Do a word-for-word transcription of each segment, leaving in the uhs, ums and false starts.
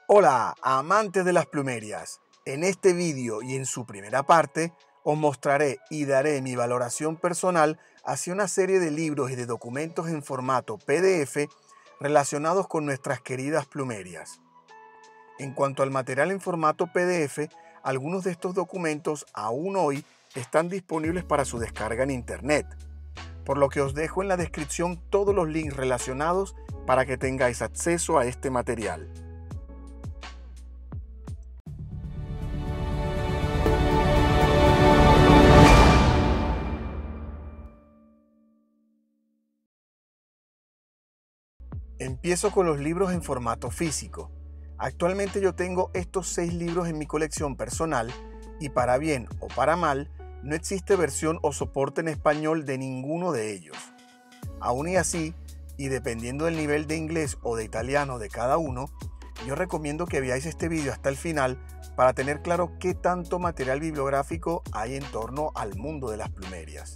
Hola, amantes de las plumerias. En este vídeo y en su primera parte, os mostraré y daré mi valoración personal hacia una serie de libros y de documentos en formato P D F relacionados con nuestras queridas plumerias. En cuanto al material en formato P D F, algunos de estos documentos aún hoy están disponibles para su descarga en Internet, por lo que os dejo en la descripción todos los links relacionados para que tengáis acceso a este material. Empiezo con los libros en formato físico. Actualmente yo tengo estos seis libros en mi colección personal y para bien o para mal, no existe versión o soporte en español de ninguno de ellos. Aún y así, y dependiendo del nivel de inglés o de italiano de cada uno, yo recomiendo que veáis este vídeo hasta el final para tener claro qué tanto material bibliográfico hay en torno al mundo de las plumerias.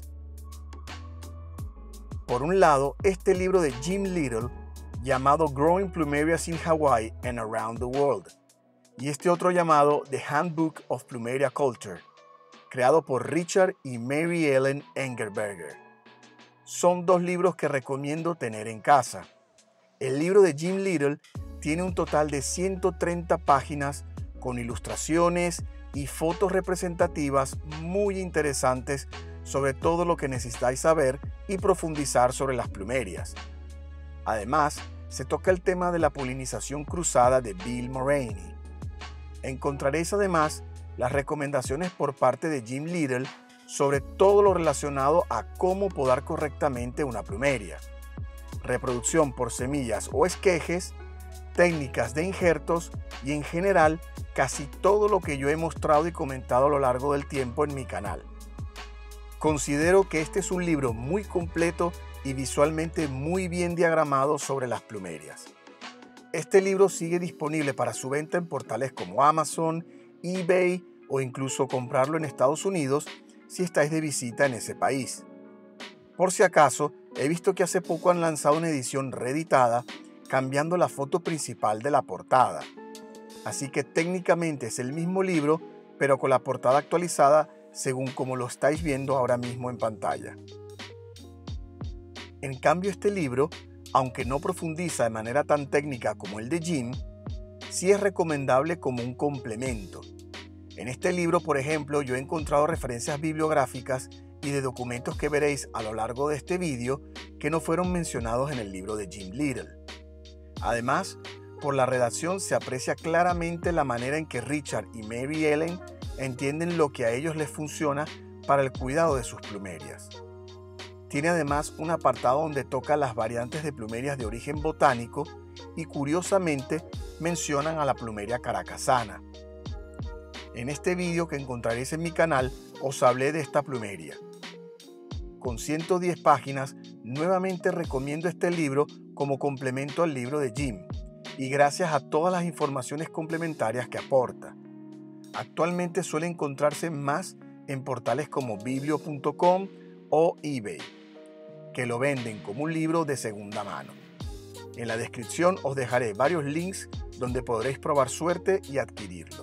Por un lado, este libro de Jim Little, llamado Growing Plumerias in Hawaii and Around the World, y este otro llamado The Handbook of Plumeria Culture, creado por Richard y Mary Ellen Engelberger. Son dos libros que recomiendo tener en casa. El libro de Jim Little tiene un total de ciento treinta páginas con ilustraciones y fotos representativas muy interesantes sobre todo lo que necesitáis saber y profundizar sobre las plumerias. Además, se toca el tema de la polinización cruzada de Bill Mulroney. Encontraréis además las recomendaciones por parte de Jim Little sobre todo lo relacionado a cómo podar correctamente una plumeria, reproducción por semillas o esquejes, técnicas de injertos y en general casi todo lo que yo he mostrado y comentado a lo largo del tiempo en mi canal. Considero que este es un libro muy completo y visualmente muy bien diagramado sobre las plumerias. Este libro sigue disponible para su venta en portales como Amazon, eBay o incluso comprarlo en Estados Unidos si estáis de visita en ese país. Por si acaso, he visto que hace poco han lanzado una edición reeditada cambiando la foto principal de la portada. Así que técnicamente es el mismo libro, pero con la portada actualizada según como lo estáis viendo ahora mismo en pantalla. En cambio, este libro, aunque no profundiza de manera tan técnica como el de Jim, sí es recomendable como un complemento. En este libro, por ejemplo, yo he encontrado referencias bibliográficas y de documentos que veréis a lo largo de este vídeo que no fueron mencionados en el libro de Jim Little. Además, por la redacción se aprecia claramente la manera en que Richard y Mary Ellen entienden lo que a ellos les funciona para el cuidado de sus plumerias. Tiene además un apartado donde toca las variantes de plumerias de origen botánico y curiosamente mencionan a la plumeria caracasana. En este vídeo que encontraréis en mi canal os hablé de esta plumeria. Con ciento diez páginas, nuevamente recomiendo este libro como complemento al libro de Jim y gracias a todas las informaciones complementarias que aporta. Actualmente suele encontrarse más en portales como biblio punto com o eBay, que lo venden como un libro de segunda mano. En la descripción os dejaré varios links donde podréis probar suerte y adquirirlo.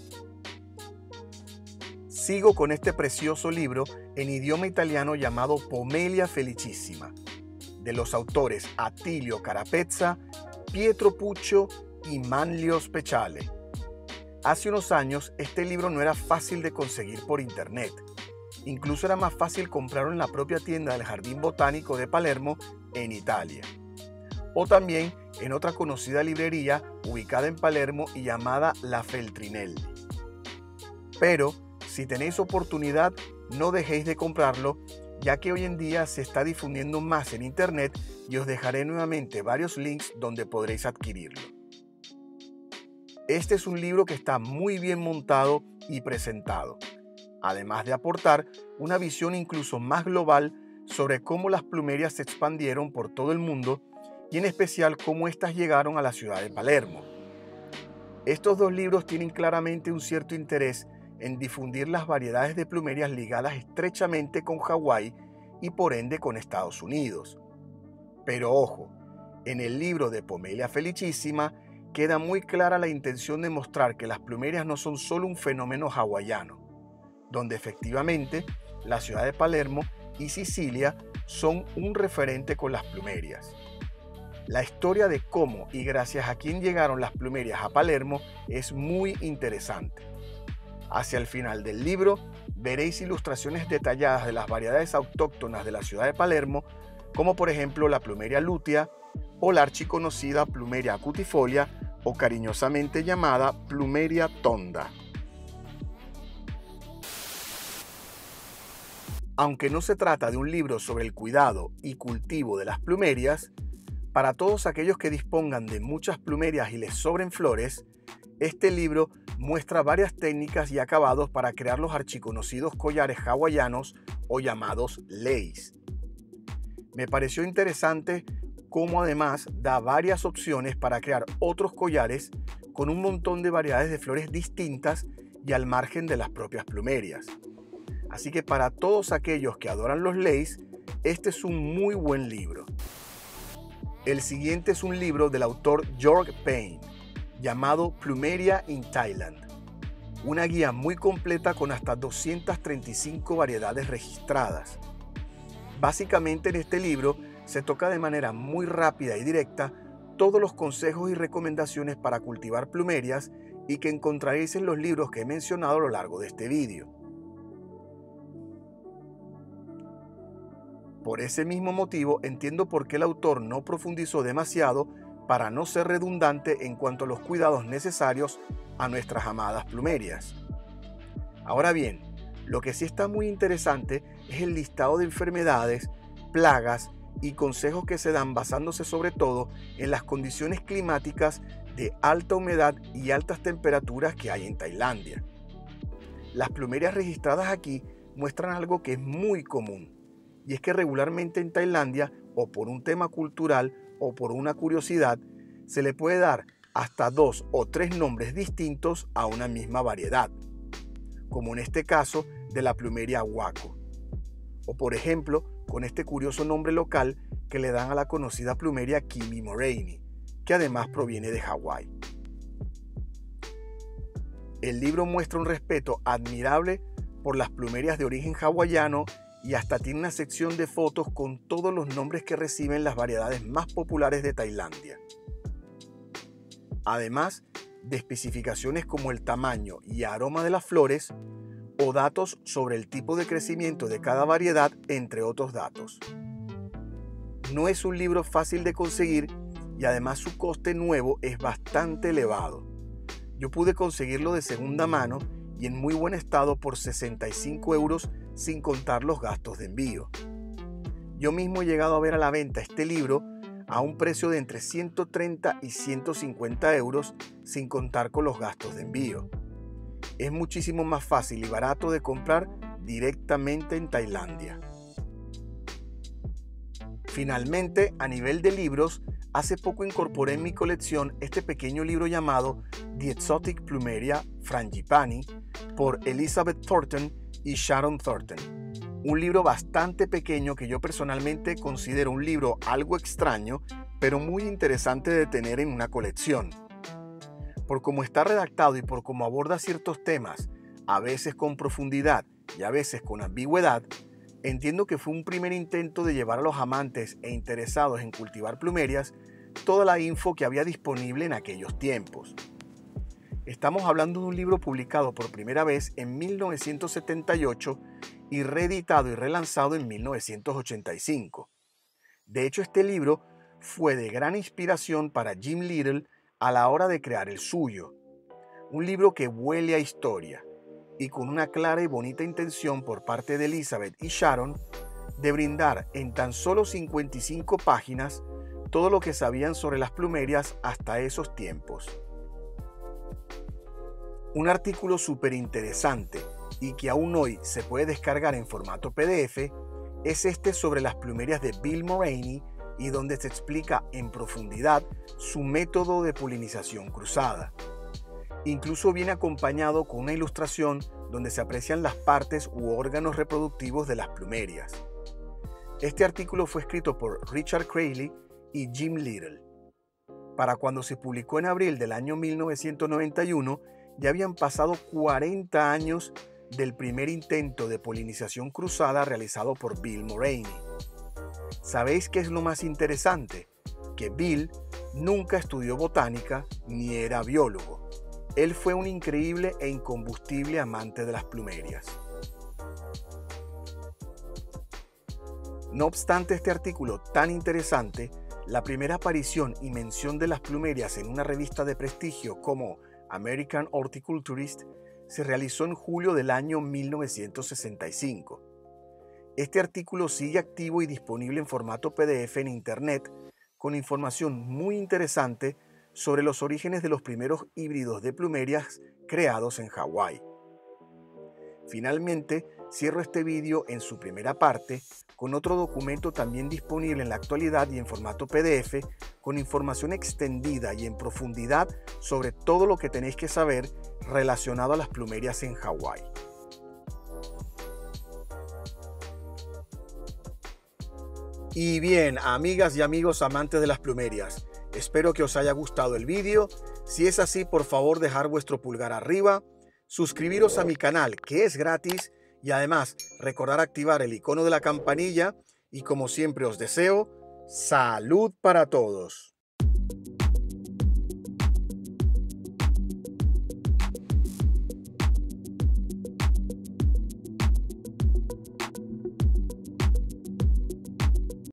Sigo con este precioso libro en idioma italiano llamado Pomelia Felicissima, de los autores Attilio Carapezza, Pietro Puccio y Manlio Speciale. Hace unos años este libro no era fácil de conseguir por internet. Incluso era más fácil comprarlo en la propia tienda del Jardín Botánico de Palermo, en Italia. O también en otra conocida librería ubicada en Palermo y llamada La Feltrinelli. Pero, si tenéis oportunidad, no dejéis de comprarlo, ya que hoy en día se está difundiendo más en internet y os dejaré nuevamente varios links donde podréis adquirirlo. Este es un libro que está muy bien montado y presentado, además de aportar una visión incluso más global sobre cómo las plumerias se expandieron por todo el mundo y en especial cómo éstas llegaron a la ciudad de Palermo. Estos dos libros tienen claramente un cierto interés en difundir las variedades de plumerias ligadas estrechamente con Hawái y por ende con Estados Unidos. Pero ojo, en el libro de Pomelia Felicissima queda muy clara la intención de mostrar que las plumerias no son solo un fenómeno hawaiano, donde efectivamente la ciudad de Palermo y Sicilia son un referente con las plumerias. La historia de cómo y gracias a quién llegaron las plumerias a Palermo es muy interesante. Hacia el final del libro veréis ilustraciones detalladas de las variedades autóctonas de la ciudad de Palermo, como por ejemplo la plumeria lutea o la archiconocida plumeria acutifolia o cariñosamente llamada plumeria tonda. Aunque no se trata de un libro sobre el cuidado y cultivo de las plumerias, para todos aquellos que dispongan de muchas plumerias y les sobren flores, este libro muestra varias técnicas y acabados para crear los archiconocidos collares hawaianos o llamados leis. Me pareció interesante cómo además da varias opciones para crear otros collares con un montón de variedades de flores distintas y al margen de las propias plumerias. Así que para todos aquellos que adoran los leis, este es un muy buen libro. El siguiente es un libro del autor George Payne, llamado Plumeria in Thailand, una guía muy completa con hasta doscientas treinta y cinco variedades registradas. Básicamente en este libro se toca de manera muy rápida y directa todos los consejos y recomendaciones para cultivar plumerias y que encontraréis en los libros que he mencionado a lo largo de este vídeo. Por ese mismo motivo entiendo por qué el autor no profundizó demasiado para no ser redundante en cuanto a los cuidados necesarios a nuestras amadas plumerias. Ahora bien, lo que sí está muy interesante es el listado de enfermedades, plagas y consejos que se dan basándose sobre todo en las condiciones climáticas de alta humedad y altas temperaturas que hay en Tailandia. Las plumerias registradas aquí muestran algo que es muy común, y es que regularmente en Tailandia, o por un tema cultural o por una curiosidad, se le puede dar hasta dos o tres nombres distintos a una misma variedad, como en este caso de la plumeria huaco, o por ejemplo con este curioso nombre local que le dan a la conocida plumeria Kimi Moraine, que además proviene de Hawái. El libro muestra un respeto admirable por las plumerias de origen hawaiano y hasta tiene una sección de fotos con todos los nombres que reciben las variedades más populares de Tailandia. Además de especificaciones como el tamaño y aroma de las flores o datos sobre el tipo de crecimiento de cada variedad, entre otros datos. No es un libro fácil de conseguir y además su coste nuevo es bastante elevado. Yo pude conseguirlo de segunda mano y en muy buen estado por sesenta y cinco euros sin contar los gastos de envío. Yo mismo he llegado a ver a la venta este libro a un precio de entre ciento treinta y ciento cincuenta euros sin contar con los gastos de envío. Es muchísimo más fácil y barato de comprar directamente en Tailandia. Finalmente, a nivel de libros, hace poco incorporé en mi colección este pequeño libro llamado The Exotic Plumeria Frangipani por Elizabeth Thornton y Sharon Thornton. Un libro bastante pequeño que yo personalmente considero un libro algo extraño, pero muy interesante de tener en una colección. Por cómo está redactado y por cómo aborda ciertos temas, a veces con profundidad y a veces con ambigüedad, entiendo que fue un primer intento de llevar a los amantes e interesados en cultivar plumerias toda la info que había disponible en aquellos tiempos. Estamos hablando de un libro publicado por primera vez en mil novecientos setenta y ocho y reeditado y relanzado en mil novecientos ochenta y cinco. De hecho, este libro fue de gran inspiración para Jim Little a la hora de crear el suyo. Un libro que huele a historia y con una clara y bonita intención por parte de Elizabeth y Sharon de brindar en tan solo cincuenta y cinco páginas todo lo que sabían sobre las plumerias hasta esos tiempos. Un artículo súper interesante y que aún hoy se puede descargar en formato P D F es este sobre las plumerias de Bill Moraine y donde se explica en profundidad su método de polinización cruzada. Incluso viene acompañado con una ilustración donde se aprecian las partes u órganos reproductivos de las plumerias. Este artículo fue escrito por Richard Crayley y Jim Little. Para cuando se publicó en abril del año mil novecientos noventa y uno, ya habían pasado cuarenta años del primer intento de polinización cruzada realizado por Bill Mulroney. ¿Sabéis qué es lo más interesante? Que Bill nunca estudió botánica ni era biólogo. Él fue un increíble e incombustible amante de las plumerias. No obstante este artículo tan interesante, la primera aparición y mención de las plumerias en una revista de prestigio como American Horticulturist se realizó en julio del año mil novecientos sesenta y cinco. Este artículo sigue activo y disponible en formato P D F en Internet con información muy interesante sobre los orígenes de los primeros híbridos de plumerias creados en Hawái. Finalmente, cierro este vídeo en su primera parte con otro documento también disponible en la actualidad y en formato P D F con información extendida y en profundidad sobre todo lo que tenéis que saber relacionado a las plumerias en Hawái. Y bien, amigas y amigos amantes de las plumerias, espero que os haya gustado el vídeo. Si es así, por favor dejar vuestro pulgar arriba, suscribiros a mi canal que es gratis y además recordar activar el icono de la campanilla y como siempre os deseo, salud para todos.